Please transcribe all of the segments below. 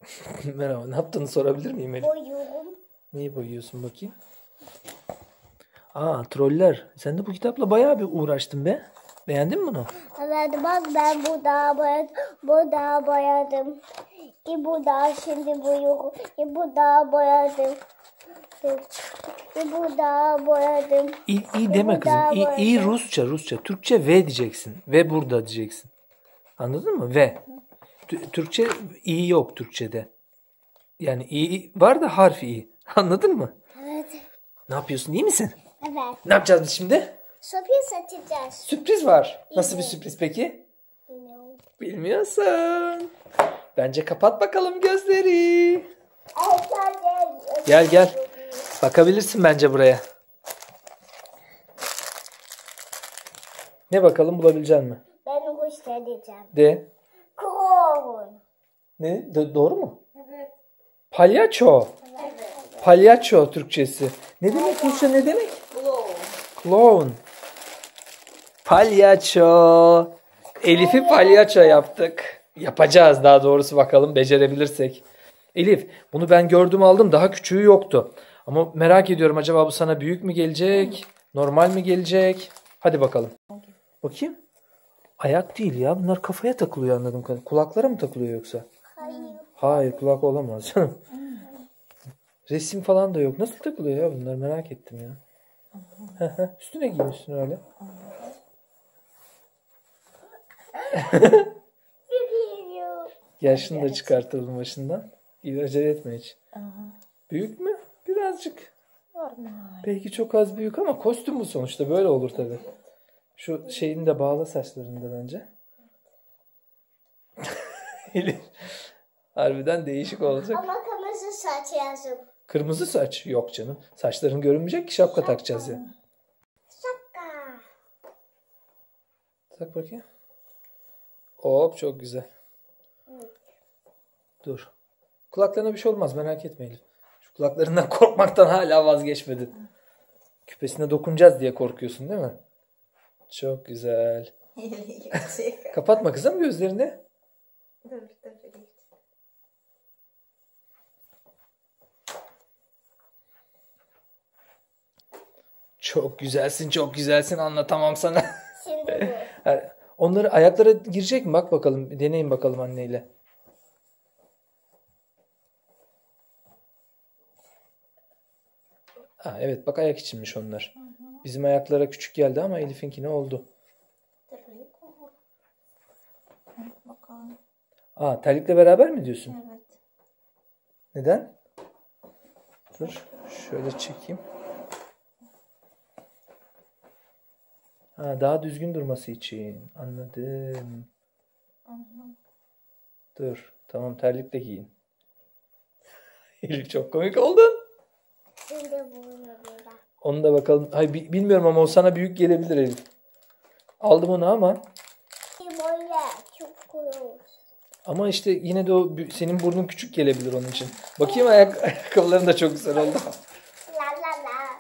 Merhaba. Ne yaptığını sorabilir miyim Elif? Boyuyorum. Neyi boyuyorsun bakayım? Aa, troller. Sen de bu kitapla bayağı bir uğraştın be. Beğendin mi bunu? Evet bak ben bu dağı boyadım. Bu dağı boyadım. Bu dağı şimdi boyuyorum. Bu dağı boyadım. Bu dağı boyadım. İyi deme kızım. İyi Rusça. Türkçe V diyeceksin. Ve burada diyeceksin. Anladın mı? V. Türkçe iyi yok Türkçede. Yani iyi var da harf iyi. Anladın mı? Evet. Ne yapıyorsun? İyi misin? Evet. Ne yapacağız biz şimdi? Sürpriz açacağız. Sürpriz var. Nasıl bir sürpriz peki? Bilmiyorum. Bilmiyorsun. Bence kapat bakalım gözleri. Evet, Gel. Bakabilirsin bence buraya. Ne bakalım, bulabilecek misin? Ben Rusça diyeceğim. De. Klon. Ne? Doğru mu? Evet. Palyaço. Evet. Palyaço Türkçesi. Ne demek Rusça, ne demek? Clown. Palyaço. Elif'i palyaço yaptık. Yapacağız daha doğrusu, bakalım becerebilirsek. Elif, bunu ben gördüm aldım, daha küçüğü yoktu. Ama merak ediyorum, acaba bu sana büyük mü gelecek? Normal mi gelecek? Hadi bakalım. Bakayım. Ayak değil ya, bunlar kafaya takılıyor anladım kadarıyla. Kulaklara mı takılıyor yoksa? Hayır. Hayır, kulak olamaz. Resim falan da yok. Nasıl takılıyor ya bunlar, merak ettim ya. Üstüne giymişsin öyle. Gel şunu da çıkartalım başından. İyi, acele etme hiç. Büyük mü? Birazcık. Normal. Belki çok az büyük ama kostüm bu sonuçta, böyle olur tabii. Şu şeyini de bağla saçlarında bence. Elif, harbiden değişik olacak. Ama kırmızı saç yazım. Kırmızı saç? Yok canım. Saçların görünmeyecek ki, şapka takacağız ya. Şaka. Tak bakayım. Hop, çok güzel. Dur. Kulaklarına bir şey olmaz, merak etme Elif. Şu kulaklarından korkmaktan hala vazgeçmedi. Küpesine dokunacağız diye korkuyorsun değil mi? Çok güzel. Kapatma kızım gözlerini. Çok güzelsin, çok güzelsin, anlatamam sana. Şimdi bu. Onları ayaklara girecek mi? Bak bakalım, deneyin bakalım anneyle. Ha, evet bak, ayak içinmiş onlar. Bizim ayaklara küçük geldi ama Elif'inki ne oldu? Aa, terlikle beraber mi diyorsun? Evet. Neden? Dur, şöyle çekeyim. Ha, daha düzgün durması için. Anladım. Dur, tamam, terlikle giyin. Elif, çok komik oldun. Şimdi bunu burada. Onu da bakalım. Hayır, bilmiyorum ama o sana büyük gelebilir Elif. Aldım onu ama. Böyle çok koyuyoruz. Ama işte yine de o senin burnun küçük gelebilir onun için. Bakayım, ayakkabıların da çok güzel oldu. La la la.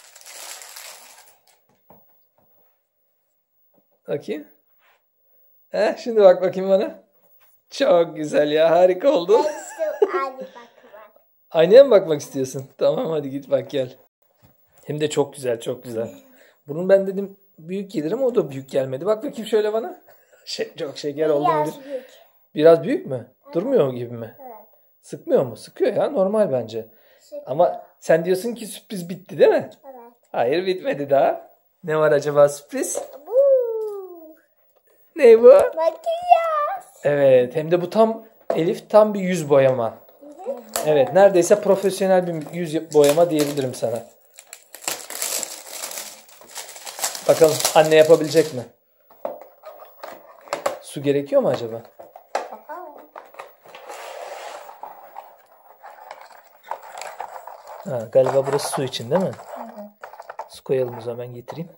Bakayım. Şimdi bak bakayım bana. Çok güzel ya, harika oldu. Hadi bakalım. Aynaya mı bakmak istiyorsun? Tamam, hadi git bak gel. Hem de çok güzel, çok güzel. Bunun ben dedim büyük gelir ama o da büyük gelmedi. Bak bakayım şöyle bana. Çok şeker oldu. Biraz büyük. Biraz büyük mü? Durmuyor gibi mi? Evet. Sıkmıyor mu? Sıkıyor ya, normal bence. Sıkıyor. Ama sen diyorsun ki sürpriz bitti değil mi? Evet. Hayır, bitmedi daha. Ne var acaba sürpriz? Bu. Ne bu? Makyaj. Evet, hem de bu tam Elif, tam bir yüz boyama. Evet, neredeyse profesyonel bir yüz boyama diyebilirim sana. Bakalım anne yapabilecek mi? Su gerekiyor mu acaba? Ha, galiba burası su için değil mi? Evet. Su koyalım o zaman, ben getireyim.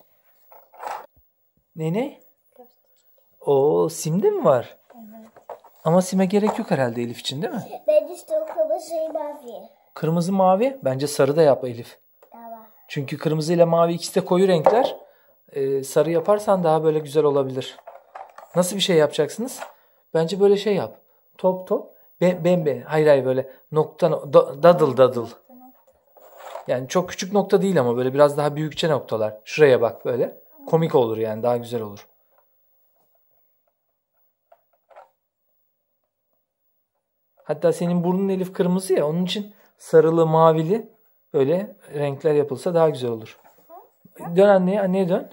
Ne? Oo, simde mi var? Evet. Ama sime gerek yok herhalde Elif için değil mi? Ben işte kırmızı mavi. Kırmızı mavi. Bence sarı da yap Elif. Tamam. Çünkü kırmızı ile mavi ikisi de koyu renkler. Sarı yaparsan daha böyle güzel olabilir. Nasıl bir şey yapacaksınız? Bence böyle şey yap. Top top. Hayır hayır, böyle dadıl. Yani çok küçük nokta değil ama böyle biraz daha büyükçe noktalar. Şuraya bak böyle. Komik olur yani, daha güzel olur. Hatta senin burnun Elif kırmızı ya, onun için sarılı mavili böyle renkler yapılsa daha güzel olur. Dön anneye dön.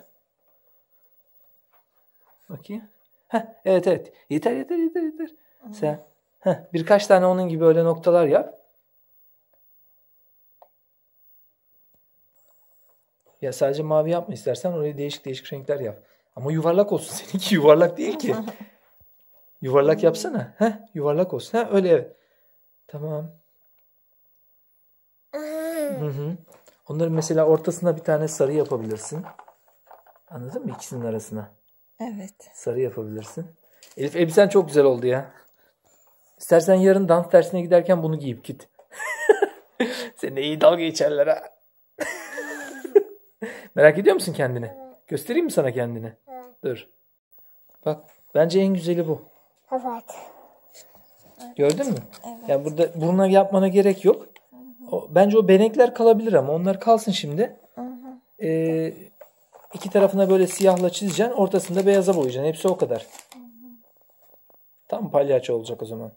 Bakayım. Heh, evet. Yeter. Sen birkaç tane onun gibi öyle noktalar yap. Ya sadece mavi yapma, istersen oraya değişik renkler yap. Ama yuvarlak olsun. Seninki yuvarlak değil ki. Yuvarlak yapsana. Yuvarlak olsun. Öyle evet. Tamam. Hı. Onların mesela ortasına bir tane sarı yapabilirsin. Anladın mı? İkisinin arasına. Evet. Sarı yapabilirsin. Elif, elbisen çok güzel oldu ya. İstersen yarın dans dersine giderken bunu giyip git. Seninle iyi dalga geçerler ha. Merak ediyor musun kendini? Evet. Göstereyim mi sana kendini? Evet. Dur. Bak, bence en güzeli bu. Evet. Gördün mü? Evet. Yani burada buruna yapmana gerek yok. Bence o benekler kalabilir ama onlar kalsın şimdi. İki tarafına böyle siyahla çizeceksin. Ortasında beyaza boyayacaksın. Hepsi o kadar. Tam palyaço olacak o zaman.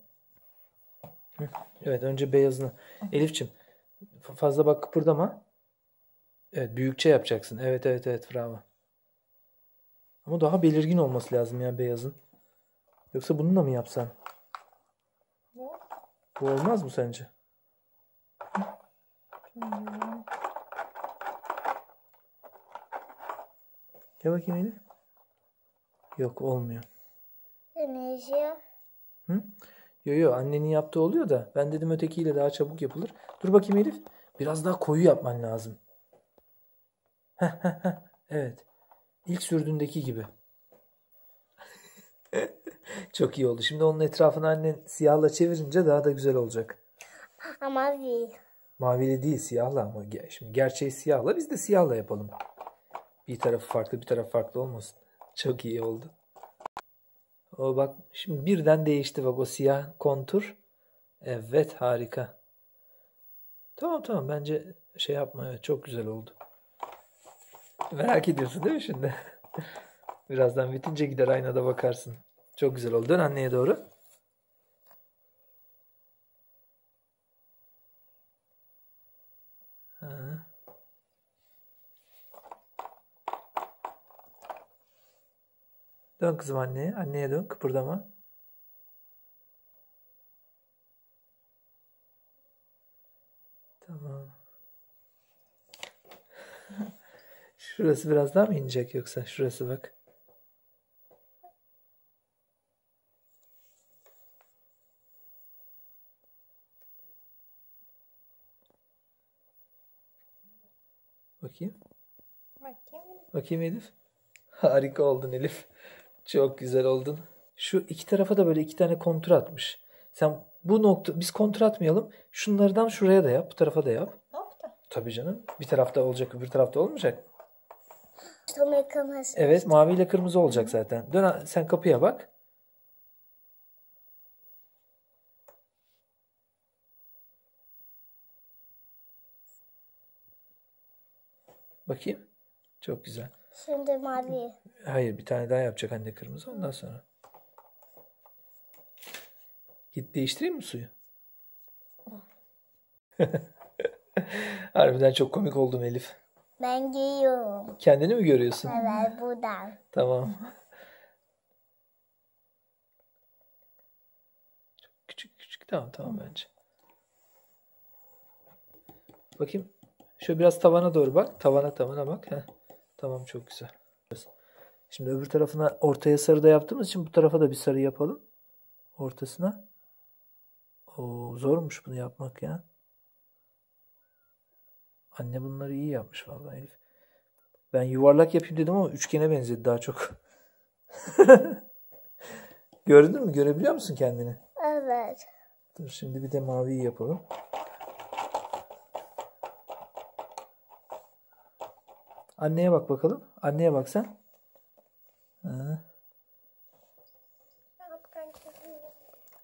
Evet, önce beyazını. Elifçim, fazla bak kıpırdama. Evet, büyükçe yapacaksın. Evet, bravo. Ama daha belirgin olması lazım ya beyazın. Yoksa bununla mı yapsan? Bu olmaz mı sence? Gel bakayım Elif. Yok, olmuyor. Ne işi? Yo, annenin yaptığı oluyor da ben dedim ötekiyle daha çabuk yapılır. Dur bakayım Elif. Biraz daha koyu yapman lazım. Evet. İlk sürdüğündeki gibi. Çok iyi oldu. Şimdi onun etrafını annen siyahla çevirince daha da güzel olacak. Ama değil. Mavili değil, siyahla ama. Şimdi gerçeği siyahla, biz de siyahla yapalım. Bir tarafı farklı, bir tarafı farklı olmasın. Çok iyi oldu. O bak şimdi birden değişti, bak o siyah kontur. Evet, harika. Tamam, bence şey yapma, evet, çok güzel oldu. Merak ediyorsun değil mi şimdi? Birazdan bitince gider aynada bakarsın. Çok güzel oldu. Dön anneye doğru. Ha. Dön kızım anneye. Anneye dön. Kıpırdama. Tamam. Şurası biraz daha mı inecek yoksa? Şurası bak. Bakayım. Bakayım Elif. Harika oldun Elif. Çok güzel oldun. Şu iki tarafa da böyle iki tane kontur atmış. Sen bu nokta, biz kontur atmayalım. Şunlardan şuraya da yap. Bu tarafa da yap. Tabii canım. Bir tarafta olacak, öbür tarafta olmayacak. Sonra kırmızı. Evet, mavi ile kırmızı olacak zaten. Dön sen kapıya bak. Bakayım. Çok güzel. Şimdi mavi. Hayır, bir tane daha yapacak anne kırmızı, ondan sonra. Git değiştireyim mi suyu? Harbiden çok komik oldum Elif. Ben giyiyorum. Kendini mi görüyorsun? Evet, buradan. Tamam. Çok küçük. Tamam bence. Bakayım. Şöyle biraz tavana doğru bak. Tavana bak. Heh. Tamam, çok güzel. Şimdi öbür tarafına ortaya sarı da yaptığımız için bu tarafa da bir sarı yapalım. Ortasına. Oo, zormuş bunu yapmak ya. Anne bunları iyi yapmış vallahi Elif. Ben yuvarlak yapayım dedim ama üçgene benzedi daha çok. Gördün mü? Görebiliyor musun kendini? Evet. Dur şimdi bir de maviyi yapalım. Anneye bak bakalım. Anneye bak sen.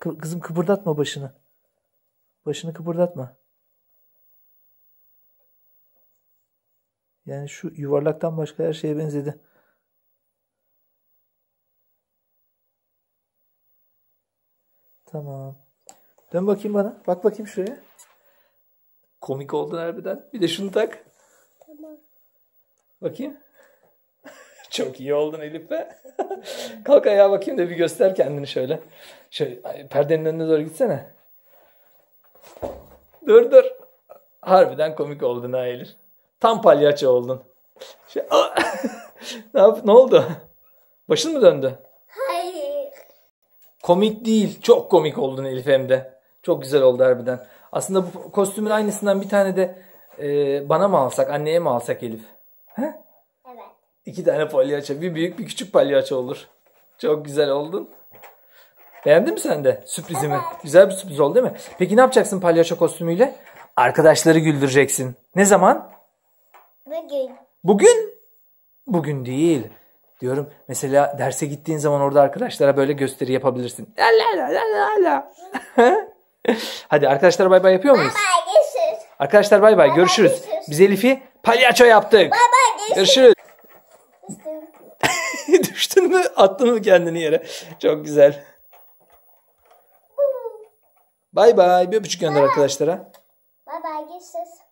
Kızım kıpırdatma başını. Başını kıpırdatma. Yani şu yuvarlaktan başka her şeye benzedi. Tamam. Dön bakayım bana. Bak bakayım şuraya. Komik oldun harbiden. Bir de şunu tak. Tamam. Bakayım. Çok iyi oldun Elif be. Kalk ayağa bakayım da bir göster kendini şöyle. Şöyle perdenin önüne doğru gitsene. Dur. Harbiden komik oldun ha Elif. Tam palyaço oldun. Ne oldu? Başın mı döndü? Hayır. Komik değil. Çok komik oldun Elif hem de. Çok güzel oldu harbiden. Aslında bu kostümün aynısından bir tane de bana mı alsak, anneye mi alsak Elif? He? Evet. 2 tane palyaço. Bir büyük bir küçük palyaço olur. Çok güzel oldun. Beğendin mi sen de sürprizimi? Evet. Güzel bir sürpriz oldu değil mi? Peki ne yapacaksın palyaço kostümüyle? Arkadaşları güldüreceksin. Ne zaman? Bugün. Bugün? Bugün değil. Diyorum mesela derse gittiğin zaman orada arkadaşlara böyle gösteri yapabilirsin. La la la la la. Hadi arkadaşlar bay bay yapıyor muyuz? Bye görüşürüz. Arkadaşlar bay bay görüşürüz. görüşürüz. Biz Elif'i palyaço yaptık. Bye Görüşürüz. görüşürüz. Düştün mü? Attın mı kendini yere? Çok güzel. Bay bay. Bir öpücük gönder arkadaşlara. Bye görüşürüz.